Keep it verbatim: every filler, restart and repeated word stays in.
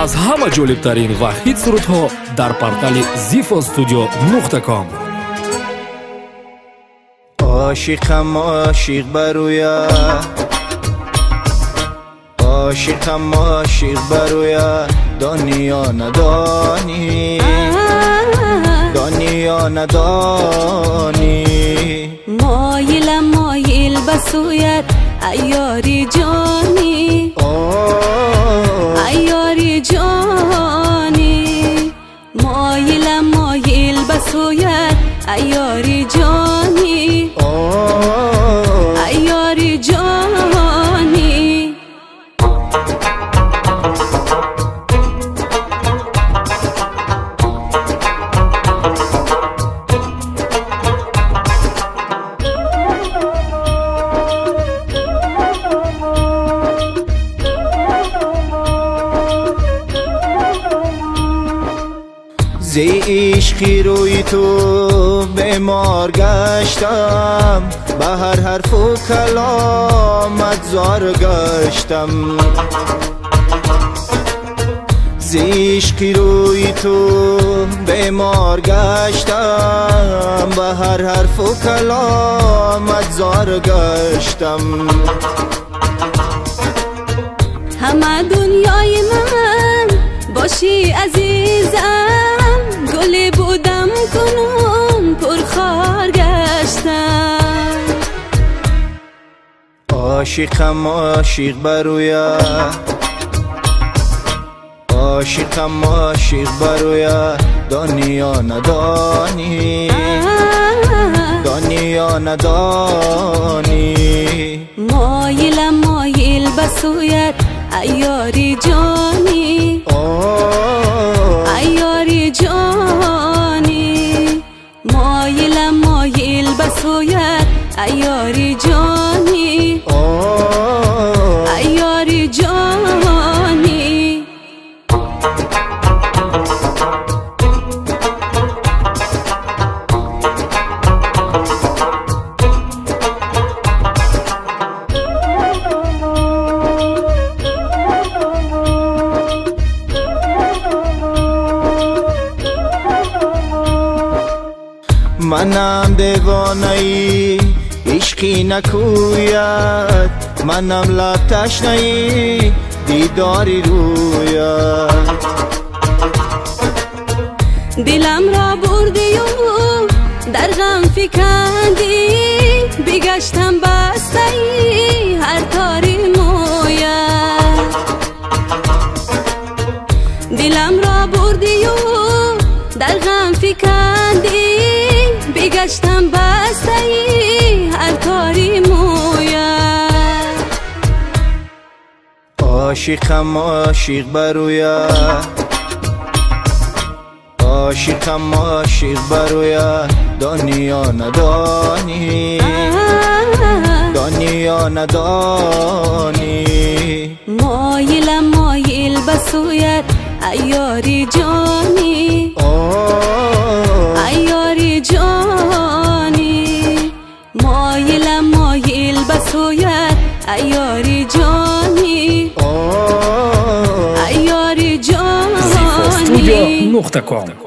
аз ҳама ҷолибтарин ва ҳит сурудҳо дар портали зифо студио нуқта ком. عاشقم عاشق برویت عاشقم عاشق برویت دنیا ندانی دنیا ندانی مایلم مایل بسویت ایاری جانی ایاری جانی مایلم مایل بسویت ایاری جانی ایاری جانی زی عشقی روی تو بیمار گشتم به هر حرف و کلامت زار گشتم زی عشقی روی تو بیمار گشتم به هر حرف و کلامت زار گشتم همه دنیای من باشی عزیزم گلی بودم کنون پرخار گشتم عاشقم عاشق برویت عاشقم عاشق برویت دنیا ندانی دنیا ندانی مایلم مایل بسویت ایاری جانی ایاری جانی مایلم مایل بسویت ایاری جانی ایاری جانی منم دیوانه ای عشقی نکوید منم لب تشنه ای دیداری رویت دلم را بردی و در غم فکندی بگشتم بسته ای هر تاری مویت دلم را بردی و در غم فکندی بگشتم بسته ای هر تاری مویت عاشقم عاشق برویت عاشقم عاشق برویت دنیا ندانی دنیا ندانی مایلم مایل بسویت ایاری جانی ایاری جانی مایلم مایل بسویت ایاری جانی ایاری جانی زیفو استودیو نقطه کام.